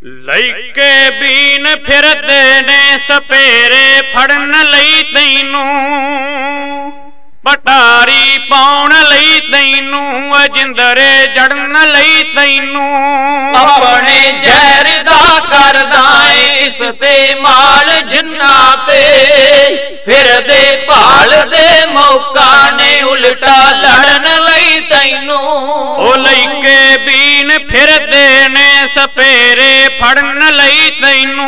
लैके बीन फिरदे ने सपेरे फड़न लई तैनू, पटारी पाउण लई तैनू, जिंदरे जड़न लई तैनू। अपने जहर दा करदा इस ते माल जिन्ना ते, फिर दे भाल दे मौका ने उल्टा लड़न लई तैनू। ओ लैके बीन फिरदे ने सपेरे फड़न लई तैनू,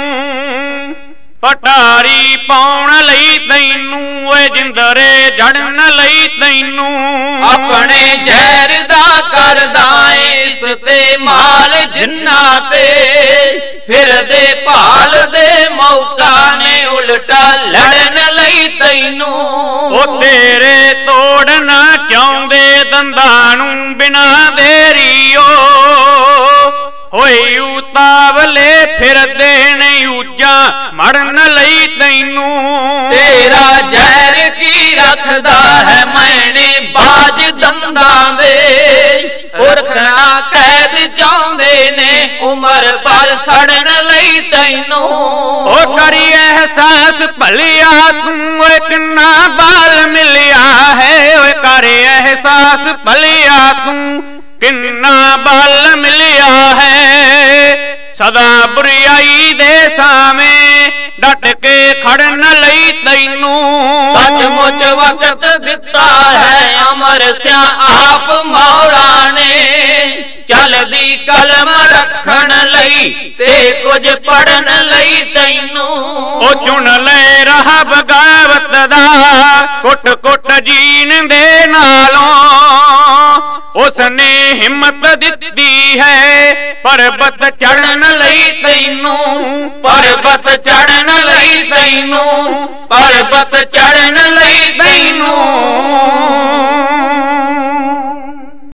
पटारी पाउण लई तैनू, जिंदरे जड़न लई तैनू। अपने जहर दा करदा इस ते माल जिन्ना ते, फिर दे भाल दे मौका ने उल्टा लड़न लई तैनू। ओ तेरे तोड़ना चाहुंदे दंदां नूं बिना देरियो, होई उतावले फिरदे ने ऊजा मड़न लई तैनू। तेरा जहर की रखदा है मैंने बाज दंदां दे, पुरखना कैद चाहुंदे ने उमर पर सड़न लई तैनू। ओ करी एहसास भलिया तू एक ना बाल मिलिया है, ओ करे एहसास भलिया तू किन्ना बल मिलिया है। सदा बुराई दे सामे डट के खड़न लई तैनू। सचमुच वक्त दिता है अमर स्या आप मौला ने, चलदी कलम रखन लई ते कुछ पढ़न लई तैनू। ओ चुन ले राह बगावत दा कुट कुट जीन दे नालों, उसने हिम्मत दिती है पर्वत चढ़न लई तैनू। पर्वत चढ़न लई तैनू, पर्वत चढ़न लई तैनू।